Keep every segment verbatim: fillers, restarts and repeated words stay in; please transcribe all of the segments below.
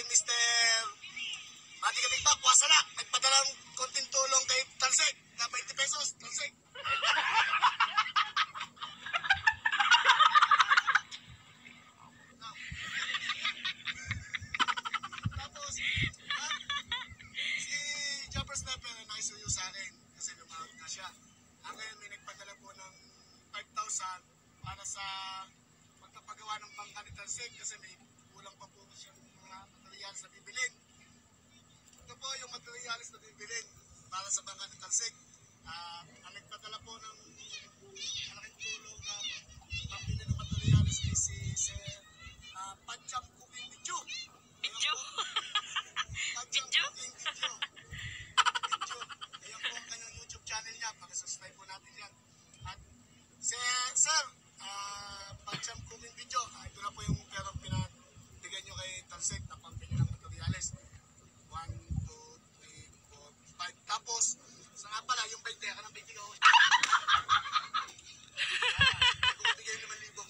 Mister Mati Katigba, kuwasa na. Nagpadalang konting tulong kay Talsik na twenty pesos. Talsik. Tapos, ah, si Jumper Sniper na nakisuyo sa akin kasi lumawag na siya. Ang ngayon may nagpadala po ng five thousand para sa magpapagawa ng bangka ni Talsik kasi may kulang pa po siyang mga materials na bibilin. Ito po yung materials na bibilin para sa bangka ni Talsik. Uh, ang nagpadala po ng malaking tulong na pambili ng materials ay si Sir uh, Pancham Cooking Video. Video? Pancham Cooking Video. Video. Ayan po ang kanyang YouTube channel niya. Pakisubscribe po natin yan. At Sir, Sir uh, Pancham Cooking Video. Uh, ito na po yung perang pinabigyan nyo kay Talsik na pambili ng materials. one, two, three, four, five. Tapos, sa nga pala, yung twenty, ka ng twenty ka. Kung bigay naman libo.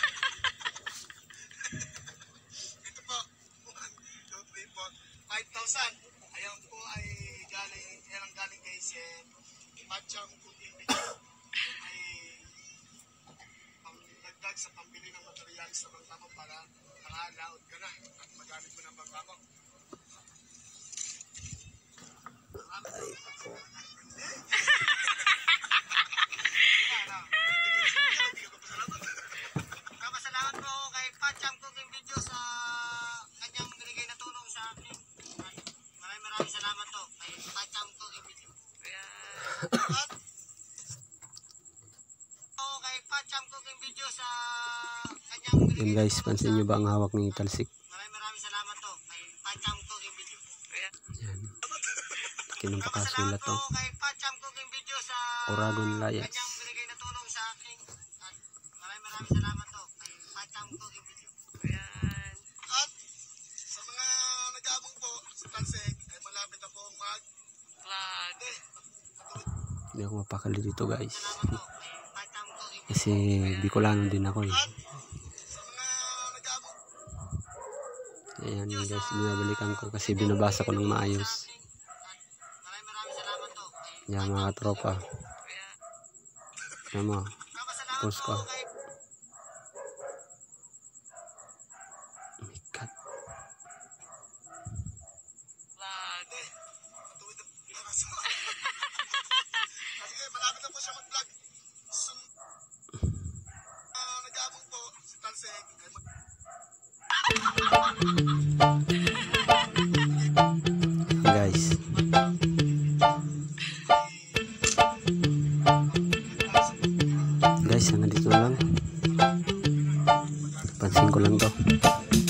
Ito po, one, two, three, four, five thousand. Ayan po ay galing, yan ang galing kay si Pancham Cooking Video. Yan ay pangdagdag sa pambili ng materialis sa bangka para makalaod ka na at magamit mo ng bangka mo. Kapasalamat po kay Pancham Cooking Video sa kanyang binigay na tulong sa akin. Maraming maraming salamat po kay Pancham Cooking Video. At po kay Pancham Cooking Video sa kanyang binigay Yan guys, pansin nyo ba ang hawak ni Talsik? Maraming maraming salamat po kay Pancham Cooking Video. Yan. Kinapakasulat to. Kay Pancham Cooking Video sa Oragon Layas. kanyang binigay na tulong sa akin. At maraming maraming salamat po kay Pancham Cooking Video. Ayan. At sa mga nag-aabang po sa Talsik ay malapit na po mag Vlog. Hindi ako mapakali dito guys. Salamat po kay Pancham Cooking Video. Kasi Bicolano din ako eh. sa mga nag-aabang Ayan guys, binabalikan ko kasi binabasa ko ng maayos. Maraming maraming salamat po kay Yan mga tropa. Yan mo, Kapasalamat post ko. po kay Oh my God. Vlog. matuwid na kasi malapit na po siya mag-vlog. So, uh, nag-aabang po si Talsik ay mag Guys, guys hanggang dito na lang. Pansin ko lang to.